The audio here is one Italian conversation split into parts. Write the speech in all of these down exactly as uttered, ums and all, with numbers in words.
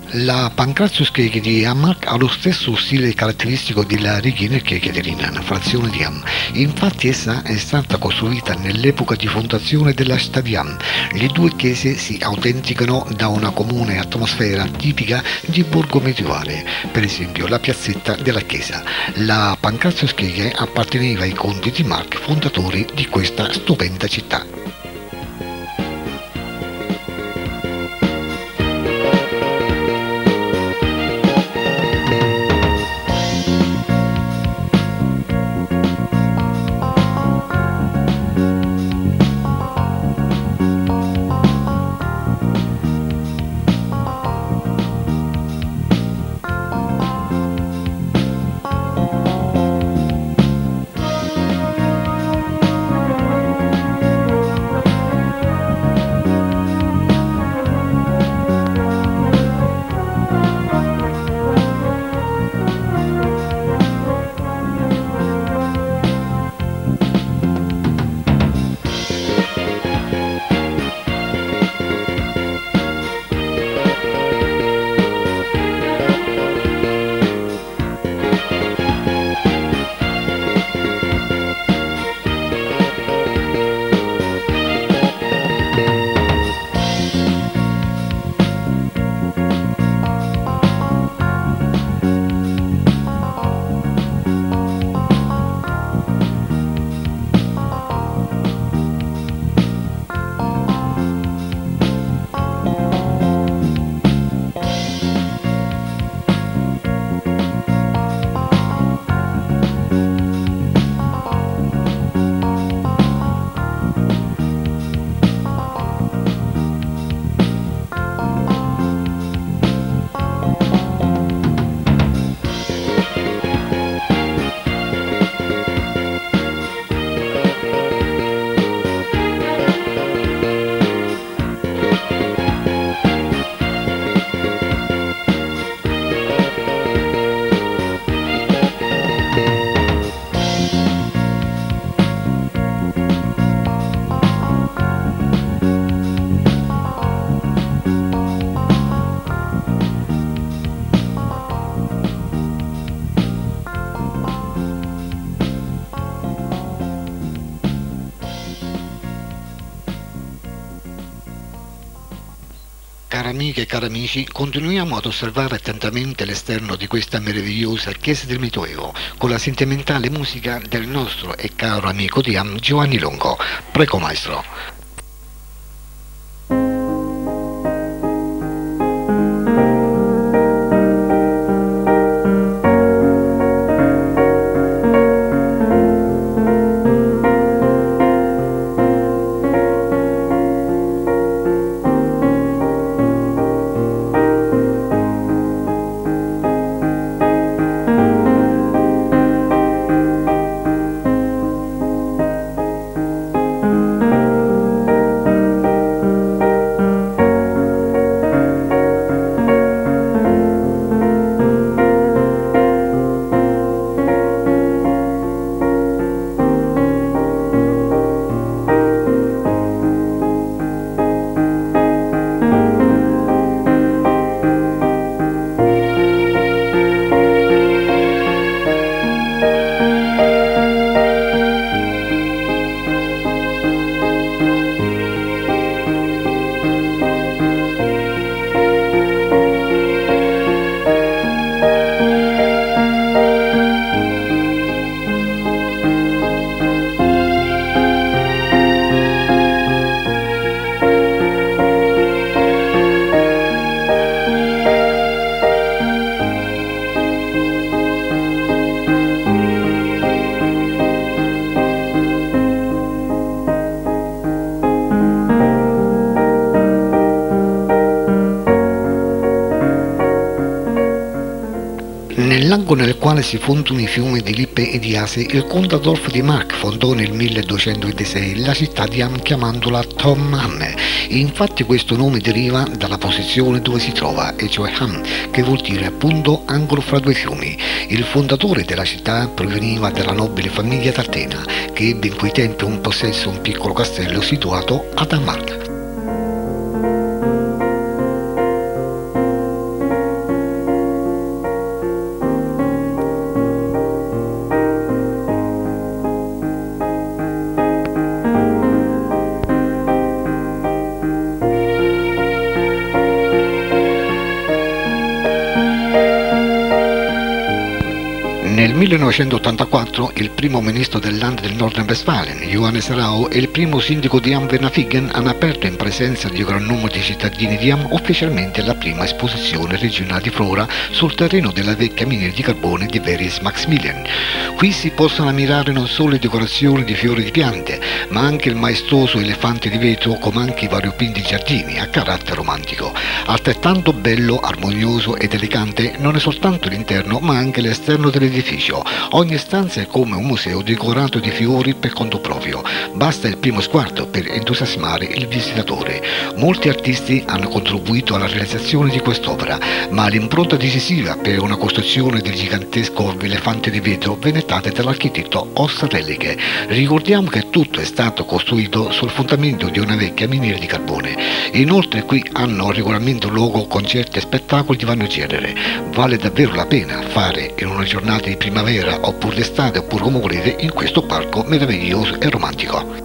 La Pancrazio-Schieghe di Amak ha lo stesso stile caratteristico della Regina-Schieghe di Rinan, frazione di Am. Infatti essa è stata costruita nell'epoca di fondazione della città di Am. Le due chiese si autenticano da una comune atmosfera tipica di borgo medievale, per esempio la piazzetta della chiesa. La Pancrazio-Schieghe apparteneva ai conti di Mark, fondatori di questa stupenda città. Cari amiche e cari amici, continuiamo ad osservare attentamente l'esterno di questa meravigliosa chiesa del Medioevo con la sentimentale musica del nostro e caro amico di Am, Giovanni Longo. Prego maestro. Nel lago nel quale si fondono i fiumi di Lippe e di Ase, il conte Adolfo di Mark fondò nel milleduecentoventisei la città di Am chiamandola Tom Ham. Infatti questo nome deriva dalla posizione dove si trova, e cioè Ham, che vuol dire appunto angolo fra due fiumi. Il fondatore della città proveniva dalla nobile famiglia Tartena, che ebbe in quei tempi un possesso un piccolo castello situato ad Amarca. millenovecentottantaquattro il primo ministro del Land del Nordrhein-Westfalen, Johannes Rau, e il primo sindaco di Am-Vernafigen hanno aperto in presenza di un gran numero di cittadini di Am ufficialmente la prima esposizione regionale di flora sul terreno della vecchia miniera di carbone di Veris Maximilian. Qui si possono ammirare non solo le decorazioni di fiori e di piante, ma anche il maestoso elefante di vetro, come anche i variopinti giardini a carattere romantico. Altrettanto bello, armonioso ed elegante non è soltanto l'interno ma anche l'esterno dell'edificio. Ogni stanza è come un museo decorato di fiori per conto proprio. Basta il primo sguardo per entusiasmare il visitatore. Molti artisti hanno contribuito alla realizzazione di quest'opera, ma l'impronta decisiva per una costruzione del gigantesco elefante di vetro venne data dall'architetto Oskar Rehlige. Ricordiamo che tutto è stato costruito sul fondamento di una vecchia miniera di carbone. Inoltre qui hanno regolarmente luogo concerti e spettacoli di vario genere. Vale davvero la pena fare in una giornata di primavera oppure d'estate oppure come volete in questo parco meraviglioso e romantico.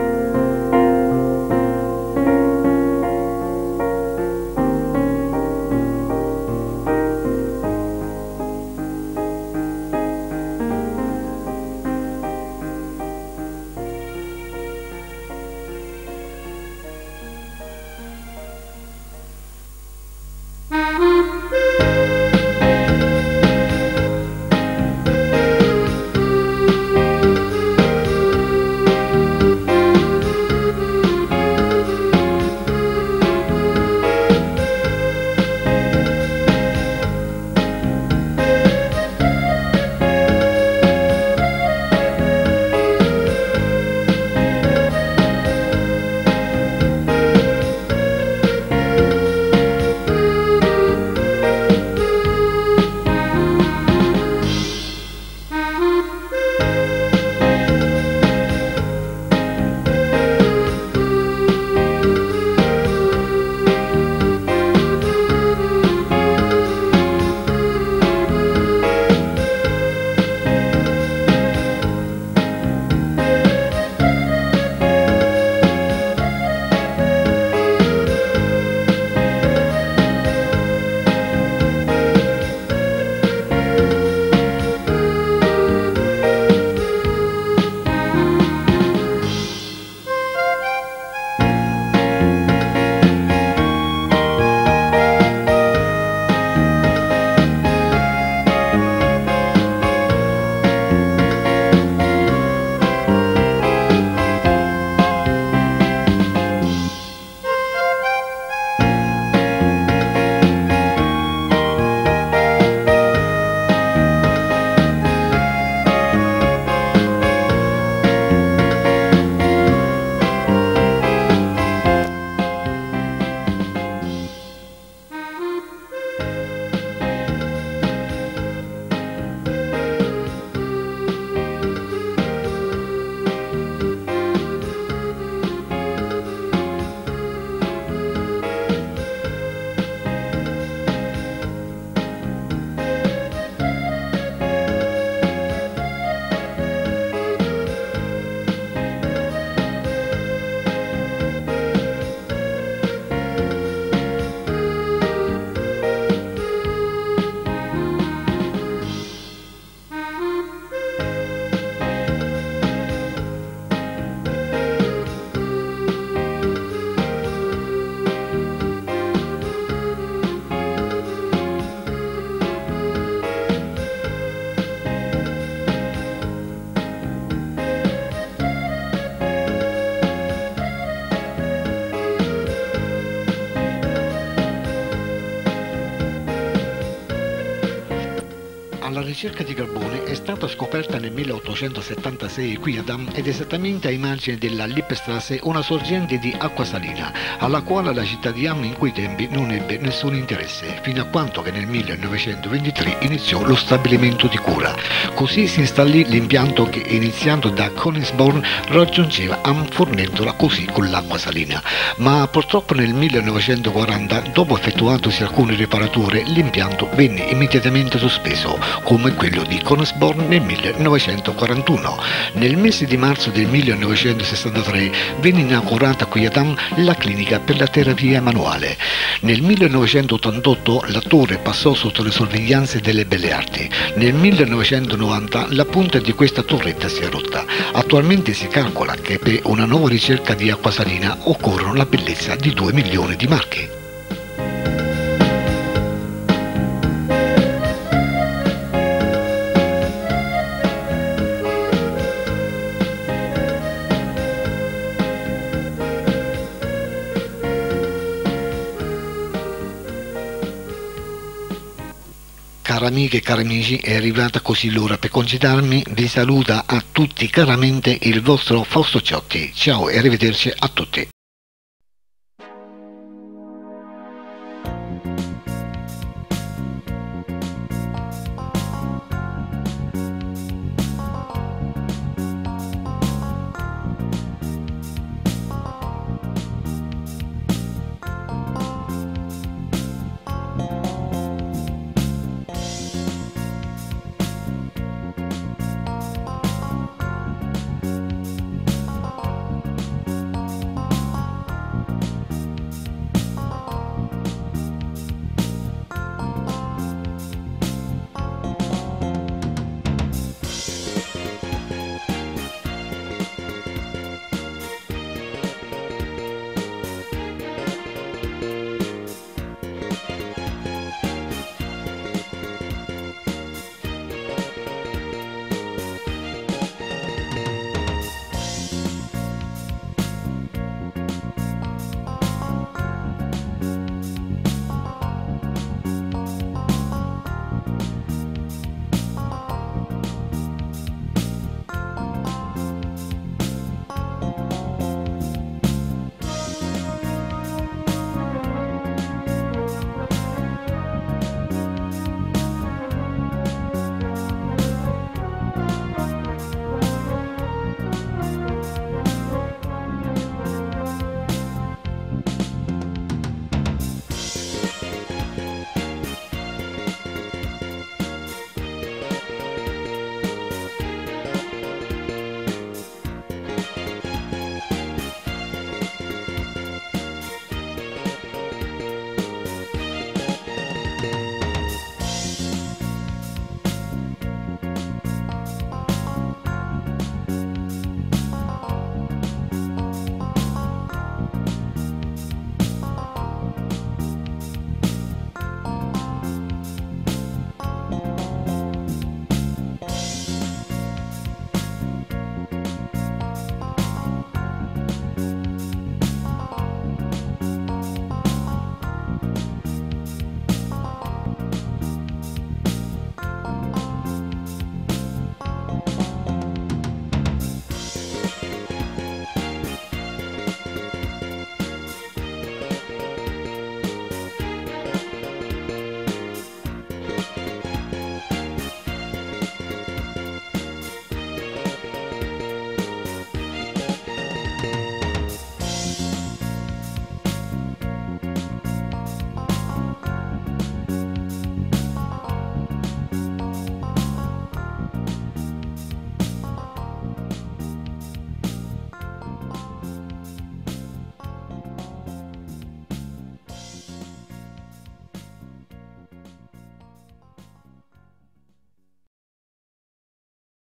La ricerca di carbone è stata scoperta nel milleottocentosettantasei qui ad Am ed esattamente ai margini della Lippstraße una sorgente di acqua salina, alla quale la città di Am in quei tempi non ebbe nessun interesse, fino a quando che nel millenovecentoventitré iniziò lo stabilimento di cura. Così si installì l'impianto che, iniziando da Königsborn, raggiungeva Am fornendola così con l'acqua salina. Ma purtroppo nel millenovecentoquaranta, dopo effettuatosi alcune riparature, l'impianto venne immediatamente sospeso, con come quello di Kongsborg nel millenovecentoquarantuno. Nel mese di marzo del millenovecentosessantatré venne inaugurata qui ad Am la clinica per la terapia manuale. Nel millenovecentottantotto la torre passò sotto le sorveglianze delle Belle Arti. Nel millenovecentonovanta la punta di questa torretta si è rotta. Attualmente si calcola che per una nuova ricerca di acqua salina occorrono la bellezza di due milioni di marchi. Cari amiche e cari amici, è arrivata così l'ora per concedermi. Vi saluta a tutti caramente il vostro Fausto Ciotti. Ciao e arrivederci a tutti.